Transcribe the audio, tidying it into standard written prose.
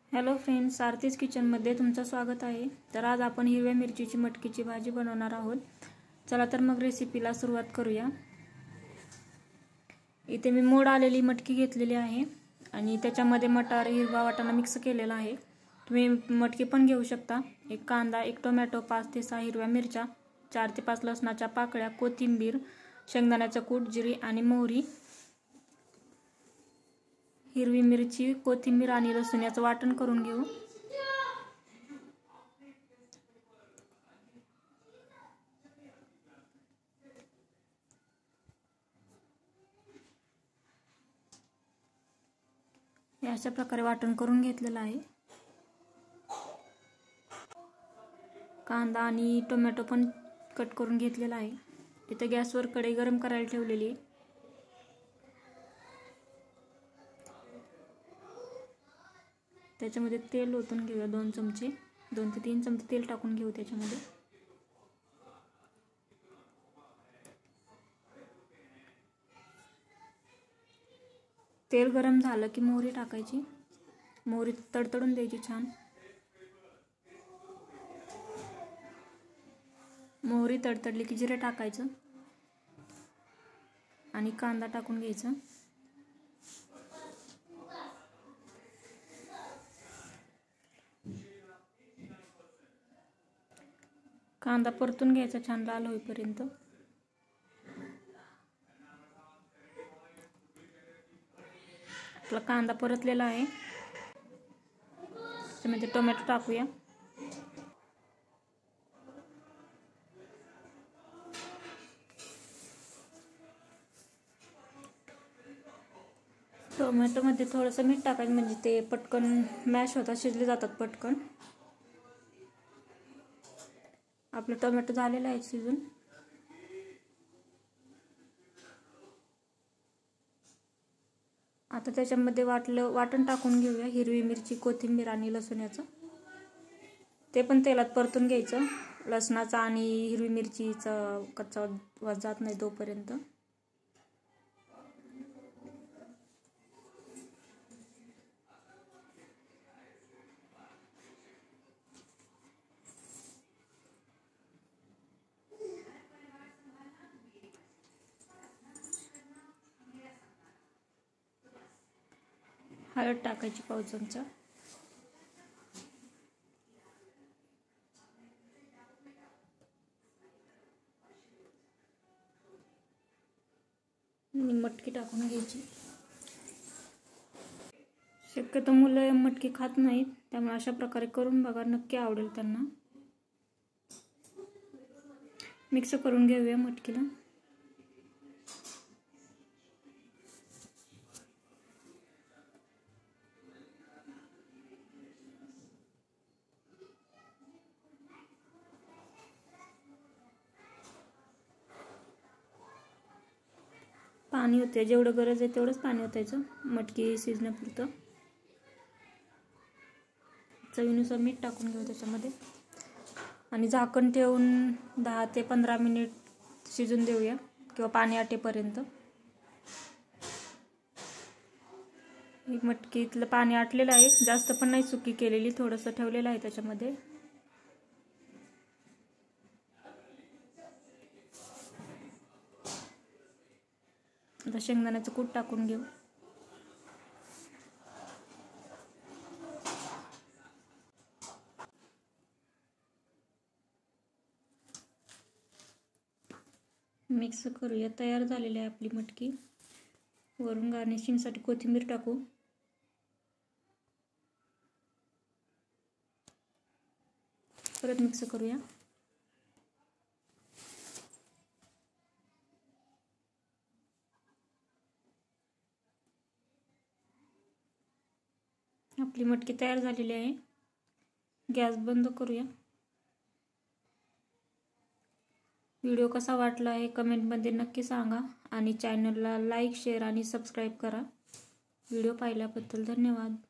Hello friends, Aarti's किचनमध्ये तुमचं स्वागत आहे। तर आज आपण हिरव्या मिरचीची मटकीची भाजी बनवणार आहोत। चला तर मग रेसिपीला सुरुवात करूया। इथे मी मोड आलेली मटकी घेतलेली आहे आणि त्याच्यामध्ये मटार, हिरवा वाटाणा मिक्स केलेला आहे। तुम्ही मटकी पण घेऊ शकता। एक कांदा, एक टोमॅटो, 5 ते 6 हिरव्या मिरच्या, 4 ते 5 लसणाच्या पाकळ्या, कोथिंबीर, शेंगदाण्याचा कूट, जिरे आणि मोहरी। हिरवी मिरची, कोथिंबीर आणि लसूण याचं वाटण करून घेऊ। अशा प्रकारे वाटण करून घेतलेलं आहे। कांदा आणि टोमॅटो पण कट करून घेतलेला आहे। इथे गॅसवर कढई गरम करायला ठेवलेली आहे। त्याच्यामध्ये तेल ओतून घेऊया। 2 चमचे 2 ते 3 चमचे तेल टाकून घेऊ त्याच्यामध्ये। तेल गरम झालं की मोहरी टाकायची। मोहरी तडतडून द्यायची छान। मोहरी तडतडली की जिरे टाकायचं आणि कांदा टाकून घ्यायचा। कांदा परतून घ्यायचा छान लाल होईपर्यंत। आपला कांदा परतलेला आहे। त्यामध्ये टोमॅटो टाकूया। टोमॅटोमध्ये थोडंसं मीठ टाकायचं म्हणजे ते पटकन मॅश होतात, शिजले जातात पटकन। आपलं टोमॅटो झालेलं आहे शिजून। आता त्याच्यामध्ये वाटण टाकून घेऊया। हिरवी मिरची, कोथिंबीर आणि लसूणाचं ते पण तेलात परतून घ्यायचं। लसणाचा आणि हिरवी मिरचीचा कच्चा वास जात नाही तोपर्यंत। हळद टाकायची 1 चमचा। मटकी टाकून घ्यायची। शक्यतो मुलं मटकी खात नाहीत, त्यामुळे अशा प्रकारे करून बघा, नक्की आवडेल त्यांना। मिक्स करून घेऊया मटकीला। पाणी होते, जेवढं गरज आहे तेवढंच पाणी ओतायचं मटकी शिजण्यापुरतं। चवीनुसार मीठ टाकून घेऊ त्याच्यामध्ये आणि झाकण ठेवून 10 ते 15 मिनिट शिजून देऊया किंवा पाणी आटेपर्यंत। मटकीतलं पाणी आटलेलं आहे, जास्त पण नाही सुकी केलेली, थोडंसं ठेवलेलं आहे त्याच्यामध्ये। आता शेंगदाण्याचं कूट टाकून घेऊ। मिक्स करूया। तयार झालेली आहे आपली मटकी। वरून गार्निशिंगसाठी कोथिंबीर टाकू। परत मिक्स करूया। आपली मटकी तयार झालेली आहे। गॅस बंद करूया। व्हिडिओ कसा वाटला आहे कमेंटमध्ये नक्की सांगा आणि चॅनलला लाईक, शेअर आणि सबस्क्राईब करा। व्हिडिओ पाहिल्याबद्दल धन्यवाद।